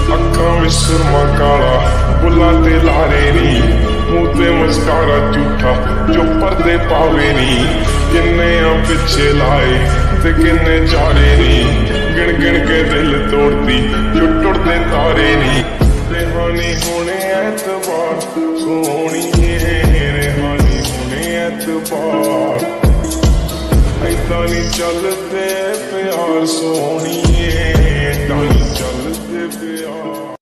अखां विच सुरमा काला बुल्लां ते लारे नी, मूंह ते मस्कारा झूठा जो पर्दे पावे नी। किन्ने पिछे लाए ते किन्ने चारे नी, गिन गिन के दिल तोड़ती जो टुटदे तारे नी। रेहानी होने ऐतबार सोहणीए, रेहानी होने ऐतबार, ऐदां नी चलदे प्यार सोहणीए, ऐदां नी चलदे प्यार।